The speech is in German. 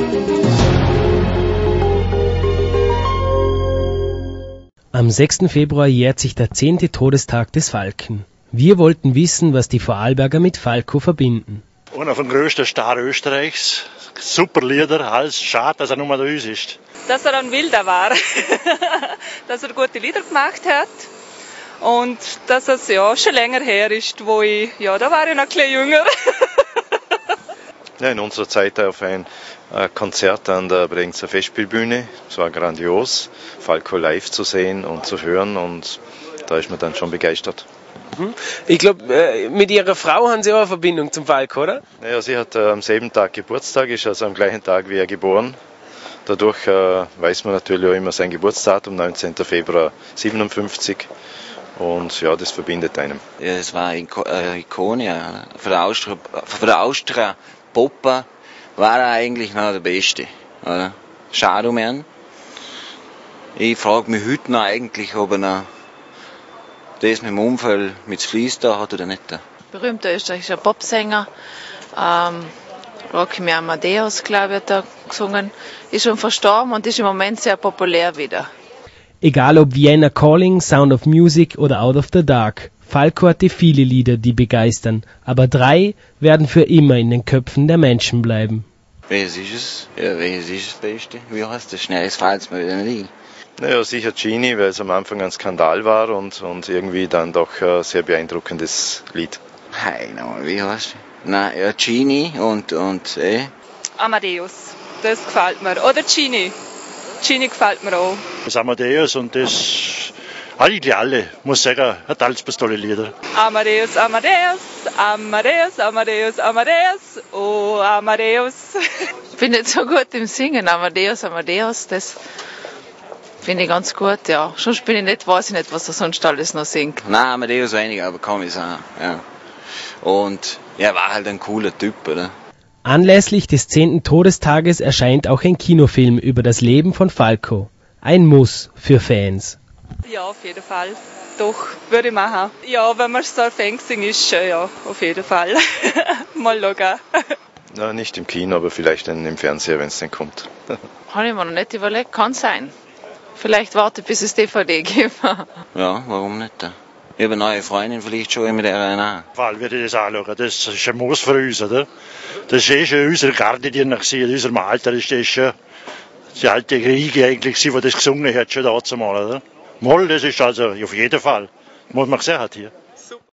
Am 6. Februar jährt sich der 10. Todestag des Falken. Wir wollten wissen, was die Vorarlberger mit Falco verbinden. Einer von den größten Stars Österreichs. Super Lieder, alles schade, dass er nur da ist. Dass er ein Wilder war, dass er gute Lieder gemacht hat und dass es ja schon länger her ist, wo da war ich noch ein bisschen jünger. Ja, in unserer Zeit auf ein Konzert an der Bregenzer Festspielbühne. Es war grandios, Falco live zu sehen und zu hören, und da ist man dann schon begeistert. Ich glaube, mit Ihrer Frau haben Sie auch eine Verbindung zum Falco, oder? Naja, sie hat am selben Tag Geburtstag, ist also am gleichen Tag wie er geboren. Dadurch weiß man natürlich auch immer sein Geburtsdatum, 19. Februar 57. Und ja, das verbindet einem. Ja, es war eine Ikone, ja. Von der Austria Popper war er eigentlich noch der Beste. Oder? Schade um ihn. Ich frage mich heute noch eigentlich, ob er noch das mit dem Unfall mit Fließ da hat oder nicht. Berühmter österreichischer Popsänger. Rocky Amadeus, glaube ich, hat er gesungen. Ist schon verstorben und ist im Moment sehr populär wieder. Egal ob Vienna Calling, Sound of Music oder Out of the Dark, Falco hatte viele Lieder, die begeistern, aber 3 werden für immer in den Köpfen der Menschen bleiben. Welches ist es? Ja, welches ist das Beste? Wie heißt das? Schnell, es fällt mir wieder nicht ein. Naja, sicher Genie, weil es am Anfang ein Skandal war und irgendwie dann doch ein sehr beeindruckendes Lied. Hey, wie heißt das? Nein, ja, Genie und Amadeus, das gefällt mir. Oder Genie. Genie gefällt mir auch. Das Amadeus und das, eigentlich alle, muss sagen, hat alles tolle Lieder. Amadeus, Amadeus, Amadeus, Amadeus, Amadeus, oh Amadeus. Ich bin nicht so gut im Singen, Amadeus, Amadeus, das finde ich ganz gut, ja. Sonst weiß ich nicht, was er sonst alles noch singt. Nein, Amadeus weniger, aber kann ich sagen, ja. Und er war halt ein cooler Typ, oder? Anlässlich des 10. Todestages erscheint auch ein Kinofilm über das Leben von Falco. Ein Muss für Fans. Ja, auf jeden Fall. Doch, würde ich machen. Ja, wenn man so ein Fan ist, ja, auf jeden Fall. Mal schauen. Na, nicht im Kino, aber vielleicht dann im Fernseher, wenn es denn kommt. Habe ich mir noch nicht überlegt, kann sein. Vielleicht warte, bis es DVD gibt. Ja, warum nicht? Ich habe eine neue Freundin, vielleicht schon mit der auch. Fall würde ich das anschauen. Das ist ein Muss für uns, oder? Das ist schon unsere Garde, die nach in unserem Alter ist das schon die alte Riege eigentlich, die das gesungen hat, schon dazu mal, oder? Moll, das ist also auf jeden Fall. Muss man gesehen hat hier.